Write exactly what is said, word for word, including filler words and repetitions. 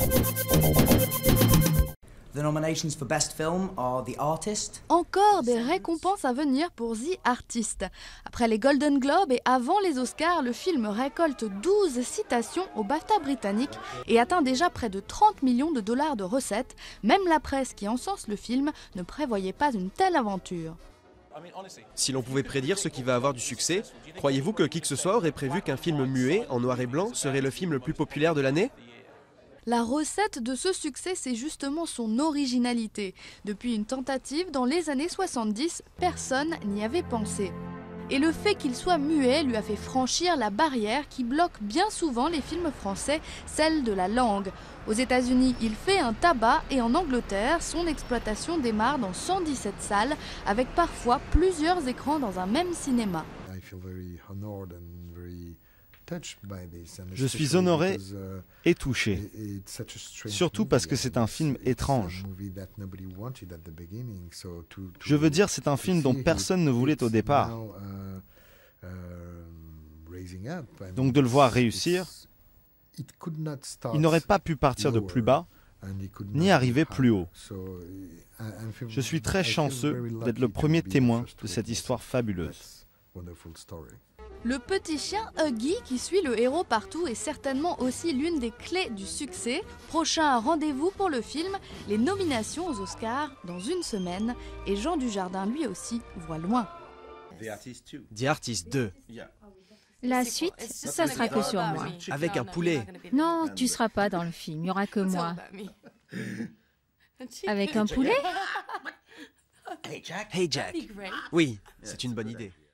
The nominations for Best Film are The Artist. Encore des récompenses à venir pour The Artist. Après les Golden Globes et avant les Oscars, le film récolte douze citations au BAFTA britannique et atteint déjà près de trente millions de dollars de recettes. Même la presse qui encense le film ne prévoyait pas une telle aventure. Si l'on pouvait prédire ce qui va avoir du succès, croyez-vous que qui que ce soit aurait prévu qu'un film muet, en noir et blanc, serait le film le plus populaire de l'année ? La recette de ce succès, c'est justement son originalité. Depuis une tentative dans les années soixante-dix, personne n'y avait pensé. Et le fait qu'il soit muet lui a fait franchir la barrière qui bloque bien souvent les films français, celle de la langue. Aux États-Unis, il fait un tabac et en Angleterre, son exploitation démarre dans cent dix-sept salles, avec parfois plusieurs écrans dans un même cinéma. Je suis honoré et touché, surtout parce que c'est un film étrange. Je veux dire, c'est un film dont personne ne voulait au départ. Donc de le voir réussir, il n'aurait pas pu partir de plus bas, ni arriver plus haut. Je suis très chanceux d'être le premier témoin de cette histoire fabuleuse. Le petit chien Huggy qui suit le héros partout est certainement aussi l'une des clés du succès. Prochain rendez-vous pour le film, les nominations aux Oscars dans une semaine. Et Jean Dujardin lui aussi voit loin. The Artist deux. La suite, ça sera que sur moi. Avec un poulet. Non, tu seras pas dans le film, il n'y aura que moi. Avec un poulet ? Hey Jack. Oui, c'est une bonne idée.